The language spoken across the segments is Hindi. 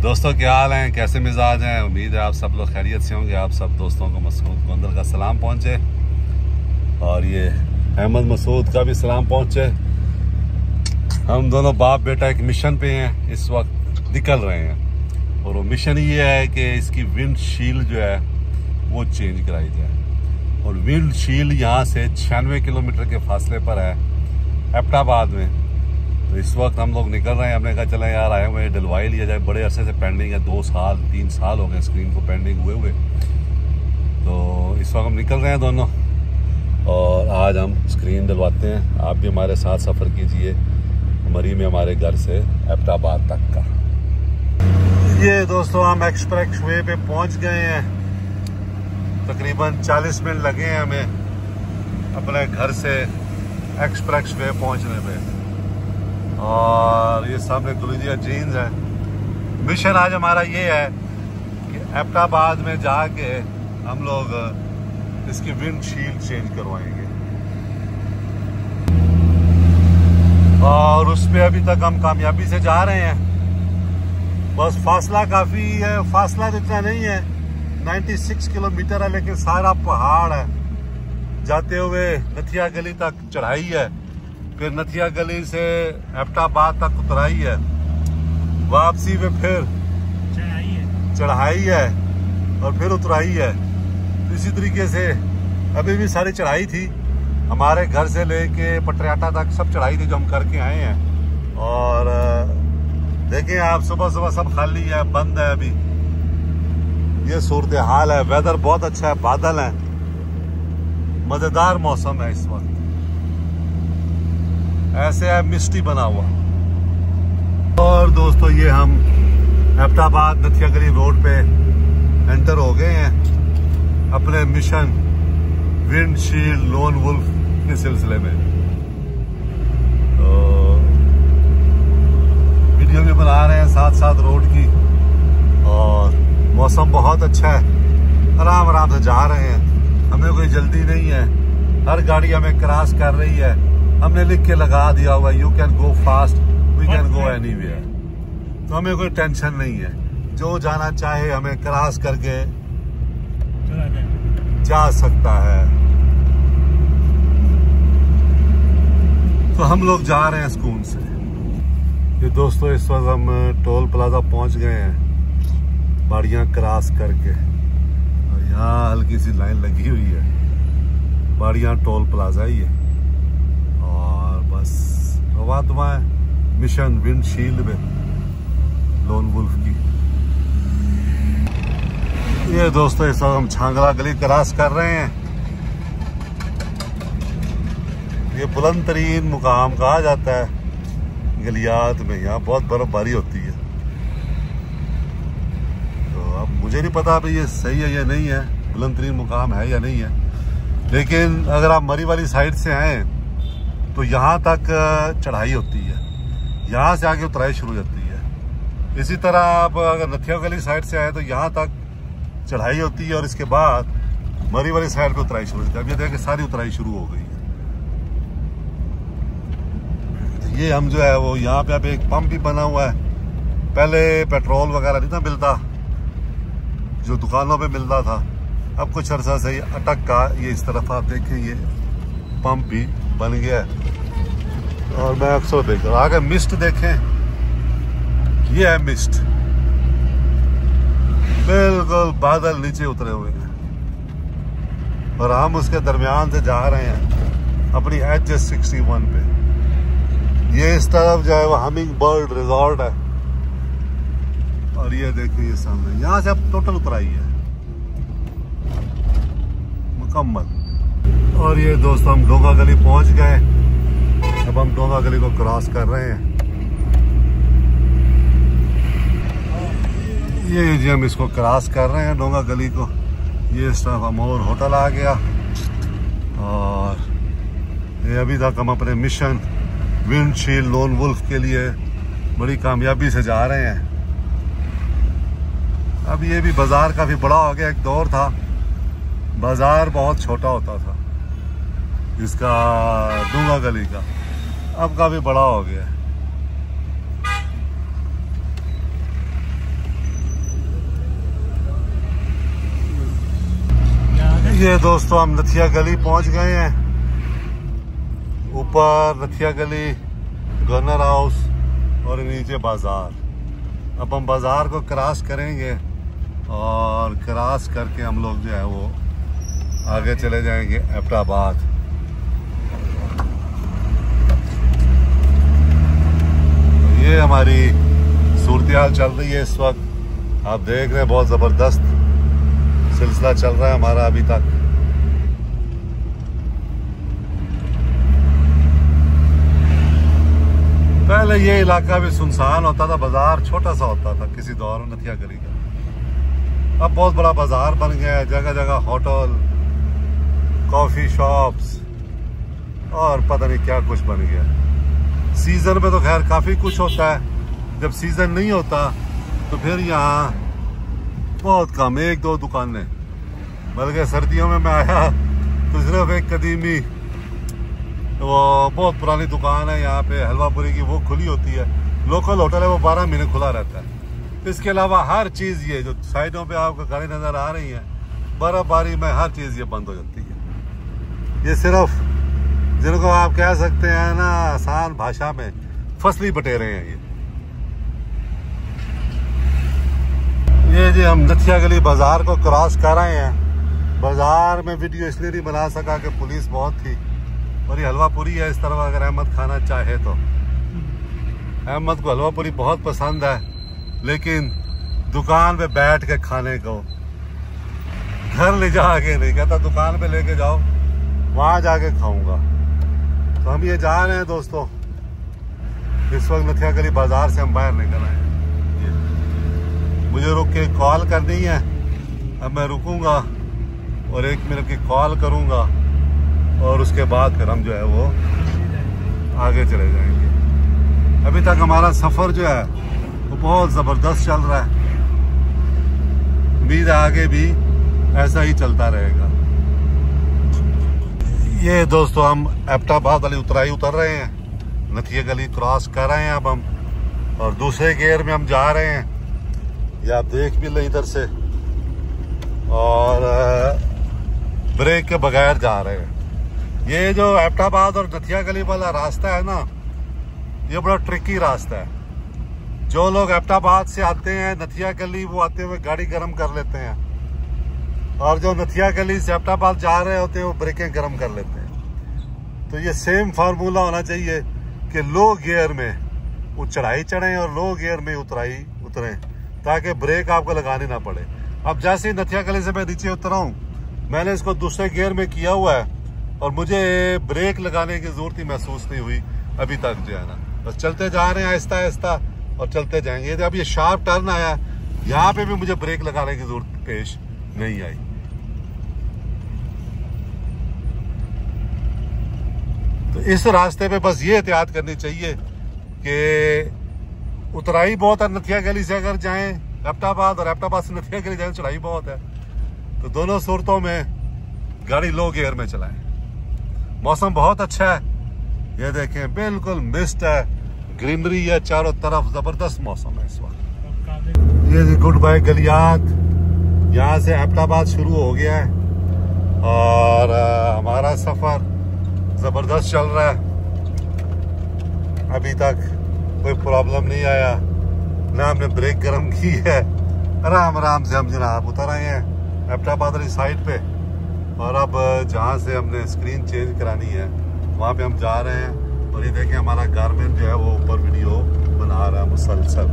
दोस्तों क्या हाल हैं, कैसे मिजाज हैं। उम्मीद है आप सब लोग खैरियत से होंगे। आप सब दोस्तों को मसूद गोंदल का सलाम पहुंचे और ये अहमद मसूद का भी सलाम पहुंचे। हम दोनों बाप बेटा एक मिशन पे हैं, इस वक्त निकल रहे हैं और वो मिशन ये है कि इसकी विंड शील्ड जो है वो चेंज कराई जाए। और विंड शील्ड यहाँ से 96 किलोमीटर के फासले पर है एबटाबाद में। तो इस वक्त हम लोग निकल रहे हैं। हमने कहा चले यार आए हुए डलवाई लिया जाए, बड़े अरसे से पेंडिंग है, 2 साल 3 साल हो गए स्क्रीन को पेंडिंग हुए। तो इस वक्त हम निकल रहे हैं दोनों और आज हम स्क्रीन डलवाते हैं। आप भी हमारे साथ सफ़र कीजिए मरी में हमारे घर से एबटाबाद तक का। ये दोस्तों हम एक्सप्रेस वे पे पहुंच गए हैं। तकरीबन 40 मिनट लगे हैं हमें अपने घर से एक्सप्रेस वे पहुंचने में। और ये सामने गुलजिया जीन्स है। मिशन आज हमारा ये है कि एबटाबाद में जाके हम लोग इसकी विंड शील्ड चेंज करवाएंगे और उस पे अभी तक हम कामयाबी से जा रहे हैं। बस फासला काफी है, फासला तो इतना नहीं है, 96 किलोमीटर है, लेकिन सारा पहाड़ है। जाते हुए नथिया गली तक चढ़ाई है, फिर नथिया गली से एबटाबाद तक उतराई है, वापसी में फिर चढ़ाई है और फिर उतराई है। तो इसी तरीके से अभी भी सारी चढ़ाई थी, हमारे घर से लेके पटरियाटा तक सब चढ़ाई थी जो हम करके आए हैं। और देखें आप सुबह सुबह सब खाली है, बंद है अभी। ये सूरत हाल है। वेदर बहुत अच्छा है, बादल है, मजेदार मौसम है इस वक्त। ऐसे है मिस्टी बना हुआ। और दोस्तों ये हम एबटाबाद नथिया गली रोड पे एंटर हो गए हैं अपने mission windshield lone wolf के सिलसिले में। तो वीडियो भी बना रहे हैं साथ साथ रोड की और मौसम बहुत अच्छा है, आराम आराम से जा रहे हैं। हमें कोई जल्दी नहीं है, हर गाड़ी हमें क्रॉस कर रही है। हमने लिख के लगा दिया हुआ you can go fast, we can go anywhere. तो हमें कोई टेंशन नहीं है, जो जाना चाहे हमें क्रॉस करके जा सकता है। तो हम लोग जा रहे हैं सुकून से। ये दोस्तों इस वक्त हम टोल प्लाजा पहुंच गए हैं बाड़ियां क्रॉस करके और यहाँ हल्की सी लाइन लगी हुई है। बाड़ियां टोल प्लाजा ही है और बस हवा दुआएं मिशन विंड शील्ड में लोन वुल्फ की। ये दोस्तों इस वक्त हम छांगला गली क्रॉस कर रहे हैं। ये बुलंद तरीन मुकाम कहा जाता है गलियात में, यहाँ बहुत बर्फबारी होती है। तो अब मुझे नहीं पता अभी ये सही है या नहीं है, बुलंद तरीन मुकाम है या नहीं है, लेकिन अगर आप मरी वाली साइड से आए तो यहाँ तक चढ़ाई होती है, यहाँ से आगे उतराई शुरू हो जाती है। इसी तरह आप अगर नथिया गली साइड से आए तो यहाँ तक चढ़ाई होती है और इसके बाद मरी वाली साइड पे उतराई शुरू होती है। अब ये देखिए सारी उतराई शुरू हो गई है। तो ये हम जो है वो यहाँ पे अब एक पंप भी बना हुआ है। पहले पेट्रोल वगैरह नहीं था मिलता, जो दुकानों पे मिलता था। अब कुछ अर्सा से अटक का ये इस तरफ आप देखें ये पंप भी बन गया है। और मैं अक्सर देख रहा हूँ आगे मिस्ट देखें, ये है मिस्ट, बिल्कुल बादल नीचे उतरे हुए हैं और हम उसके दरमियान से जा रहे हैं अपनी HS61 पे। ये इस तरफ जो है वो हमिंग बर्ड रिजॉर्ट है और ये देखिए ये सामने, यहाँ से अब टोटल उतराई है मुकम्मल। और ये दोस्तों हम डोंगा गली पहुंच गए। अब हम डोंगा गली को क्रॉस कर रहे हैं। ये जी हम इसको क्रॉस कर रहे हैं डोंगा गली को। ये इस तरफ अमोर होटल आ गया और ये अभी तक हम अपने mission windshield lone wolf के लिए बड़ी कामयाबी से जा रहे हैं। अब ये भी बाजार काफी बड़ा हो गया। एक दौर था बाजार बहुत छोटा होता था इसका डोंगा गली का, अब काफी बड़ा हो गया। ये दोस्तों हम नथिया गली पहुंच गए हैं। ऊपर नथिया गली, गवर्नर हाउस और नीचे बाजार। अब हम बाजार को क्रॉस करेंगे और क्रॉस करके हम लोग जो है वो आगे चले जाएंगे एबटाबाद। ये हमारी सूरत-ए-हाल चल रही है इस वक्त। आप देख रहे हैं बहुत ज़बरदस्त सिलसिला चल रहा है हमारा अभी तक। पहले ये इलाका भी सुनसान होता था, बाजार छोटा सा होता था किसी दौर में नथिया गली का। अब बहुत बड़ा बाजार बन गया है, जगह जगह होटल, कॉफी शॉप्स और पता नहीं क्या कुछ बन गया। सीजन में तो खैर काफी कुछ होता है, जब सीजन नहीं होता तो फिर यहाँ बहुत कम, एक दो दुकानें। बल्कि सर्दियों में मैं आया तो सिर्फ एक कदीमी वो बहुत पुरानी दुकान है यहाँ पे हलवा पूरी की, वो खुली होती है। लोकल होटल है, वो 12 महीने खुला रहता है। इसके अलावा हर चीज़, ये जो साइडों पे आपको गाड़ी नज़र आ रही है, बर्फबारी में हर चीज़ ये बंद हो जाती है। ये सिर्फ जिनको आप कह सकते हैं ना आसान भाषा में फसली बटेरे हैं ये जी हम नथिया गली बाजार को क्रॉस कर रहे हैं। बाजार में वीडियो इसलिए नहीं बना सका कि पुलिस बहुत थी और ये हलवा पूरी है इस तरफ। अगर अहमद खाना चाहे तो, अहमद को हलवा पूरी बहुत पसंद है, लेकिन दुकान पे बैठ के खाने को, घर ले जाके नहीं, कहता दुकान पे लेके जाओ वहां जाके खाऊंगा। तो हम ये जा रहे हैं दोस्तों, इस वक्त नथिया गली बाजार से हम बाहर निकल आए हैं। मुझे रुक के कॉल करनी है, अब मैं रुकूंगा और 1 मिनट की कॉल करूंगा और उसके बाद फिर हम जो है वो आगे चले जाएंगे। अभी तक हमारा सफ़र जो है वो बहुत ज़बरदस्त चल रहा है। उम्मीद है आगे भी ऐसा ही चलता रहेगा। ये दोस्तों हम एबटाबाद वाली उतराई उतर रहे हैं, नथिया गली क्रॉस कर रहे हैं अब हम, और दूसरे गियर में हम जा रहे हैं। ये आप देख भी ले इधर से, और ब्रेक के बगैर जा रहे हैं। ये जो एबटाबाद और नथिया गली वाला रास्ता है ना, ये बड़ा ट्रिकी रास्ता है। जो लोग एबटाबाद से आते हैं नथिया गली, वो आते हुए गाड़ी गर्म कर लेते हैं, और जो नथिया गली से एबटाबाद जा रहे होते हैं वो ब्रेकें गर्म कर लेते हैं। तो ये सेम फार्मूला होना चाहिए कि लो गियर में वो चढ़ाई चढ़ें और लो गियर में उतराई उतरें, ताकि ब्रेक आपको लगानी ना पड़े। अब जैसे ही नथिया गली से मैं नीचे उतरा हूँ, मैंने इसको दूसरे गियर में किया हुआ है और मुझे ब्रेक लगाने की जरूरत ही महसूस नहीं हुई अभी तक जो है ना। बस चलते जा रहे हैं आहिस्ता आहिस्ता और चलते जाएंगे। अब ये शार्प टर्न आया, यहाँ पे भी मुझे ब्रेक लगाने की जरूरत पेश नहीं आई। तो इस रास्ते पे बस ये एहतियात करनी चाहिए कि उतराई बहुत है नथिया गली से अगर जाएं एबटाबाद, और एबटाबाद से नथिया गली जाएं चढ़ाई बहुत है। तो दोनों सूरतों में गाड़ी लो गियर में चलाएं। मौसम बहुत अच्छा है, ये देखें बिल्कुल मिस्ट है, ग्रीनरी है चारों तरफ, जबरदस्त मौसम है इस वक्त। ये जी गुड बाय गलियात, यहाँ से एबटाबाद शुरू हो गया है और हमारा सफर जबरदस्त चल रहा है। अभी तक कोई प्रॉब्लम नहीं आया, ना हमने ब्रेक गर्म की है। आराम आराम से हम जनाब उतर आए हैं एबटाबाद वाली साइड पे, और अब जहाँ से हमने स्क्रीन चेंज करानी है वहाँ पे हम जा रहे हैं। और ये देखें हमारा गारमेंट जो है वो ऊपर वीडियो बना रहा है मुसलसल।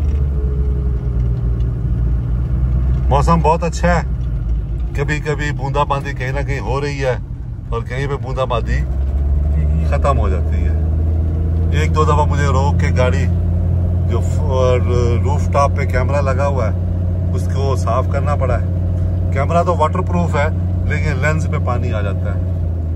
मौसम बहुत अच्छा है, कभी कभी बूंदाबांदी कहीं ना कहीं हो रही है और कहीं पे बूंदाबांदी खत्म हो जाती है। 1-2 दफा मुझे रोक के गाड़ी जो रूफ टॉप पे कैमरा लगा हुआ है उसको साफ करना पड़ा है। कैमरा तो वाटरप्रूफ है लेकिन लेंस पे पानी आ जाता है।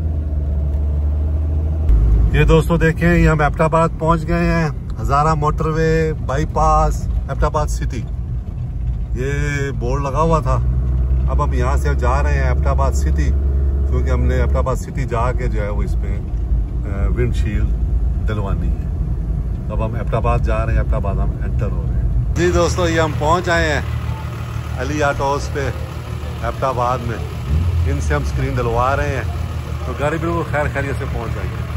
ये दोस्तों देखें, ये हम एबटाबाद पहुंच गए हैं, Hazara motorway bypass Abbottabad city, ये बोर्ड लगा हुआ था। अब हम यहाँ से जा रहे हैं एबटाबाद सिटी, क्योंकि हमने एबटाबाद सिटी जाके जो है वो इस पे विंडशील्ड डलवानी है। अब हम एबटाबाद जा रहे हैं, एबटाबाद हम एंटर हो रहे हैं। जी दोस्तों, ये हम पहुंच आए हैं अली ऑटोस पे एबटाबाद में। इनसे हम स्क्रीन दिलवा रहे हैं, तो गाड़ी बिल्कुल खैर खैरियत से पहुंच जाएगी।